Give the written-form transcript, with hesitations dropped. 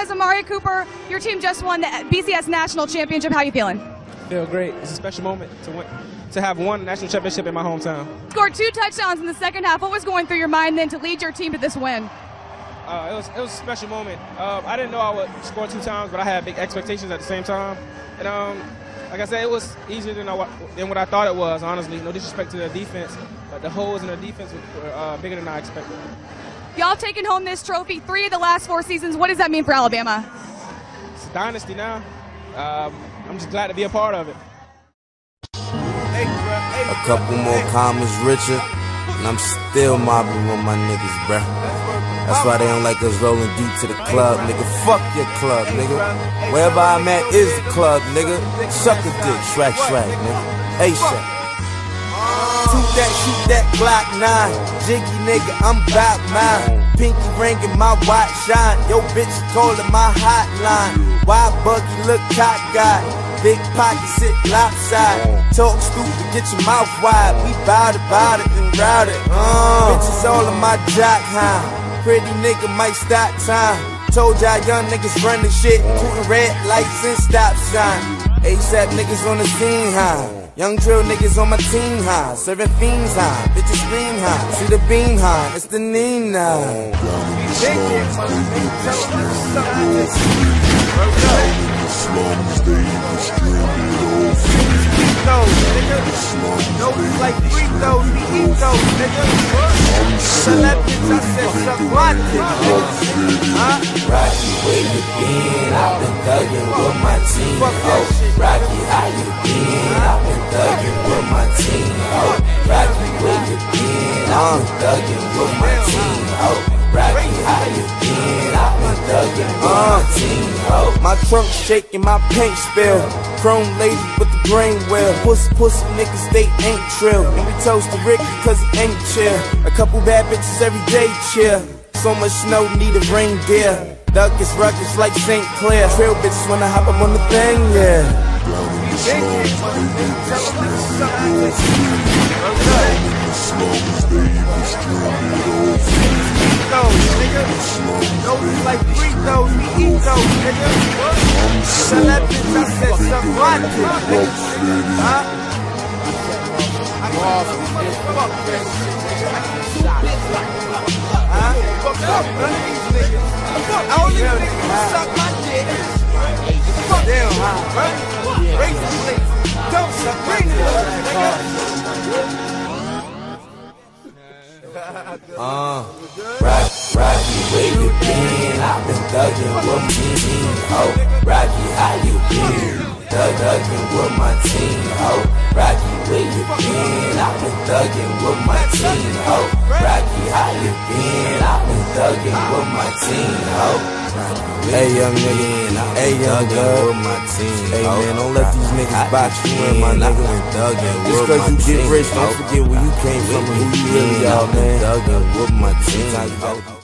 as Amari Cooper, your team just won the BCS National Championship. How are you feeling? Feel great. It's a special moment to have won a national championship in my hometown. Scored 2 touchdowns in the second half. What was going through your mind then to lead your team to this win? It was a special moment. I didn't know I would score 2 times, but I had big expectations at the same time. And like I said, it was easier than what I thought it was, honestly. No disrespect to the defense, but the holes in the defense were bigger than I expected. Y'all taken home this trophy 3 of the last 4 seasons. What does that mean for Alabama? It's a dynasty now. I'm just glad to be a part of it. A couple more commas richer, and I'm still mobbing with my niggas, bruh. That's why they don't like us rolling deep to the club, nigga. Fuck your club, nigga. Wherever I'm at is the club, nigga. Suck a dick, Shrek, nigga. A-Shaq. Shoot that Glock 9. Jiggy nigga, I'm bout mine. Pinky ring in my watch shine. Yo bitch calling my hotline. Wild buggy look cockeyed. Big pocket sit lopside. Talk stupid, get your mouth wide. We bout it and route it. Bitches all in my jock high. Pretty nigga might stop time. Told y'all young niggas running shit. Putting red lights and stop sign. ASAP niggas on the scene high. Young drill niggas on my team high. Serving fiends high. Bitches scream high. See the beam high. It's the Nina. Those like free throws, we eat those, nigga. Tell that bitch I said suck my dick, nigga. Rocky, where you been? I've been thugging with my team. Oh, Rocky, how you been? I've been thugging with my team. Oh, Rocky, where you been? I've been thugging with my team. Oh, Rocky, how you been? I've been thugging with my team. Oh, my trunk shaking, my paint spill. Chrome lady with the brain well. Pussy niggas, they ain't trill. And we toast to Ricky cause he ain't chill. A couple bad bitches every day chill. So much snow, need a reindeer. Duck is rugged like St. Clair. Trail bitches wanna hop up on the thing, yeah. Those like free throws, we eat those, nigga. Tell that bitch I said suck my dick, nigga. I only niggas suck my dick. Fuck them, huh? Racist place. Don't suck my dick, nigga. Rocky, where you been? I've been thugging with my team. Oh, Rocky, how you been? Thugging with my team. Oh, Rocky, where you been? I've been thugging with my team. Oh, Rocky, how you been? I've been thugging with my team. Oh. Hey young nigga, hey young girl, hey man, don't let these niggas box you in, my nigga. Just cause you get rich, don't forget where you came from and who you really are, man. Thugging with my team.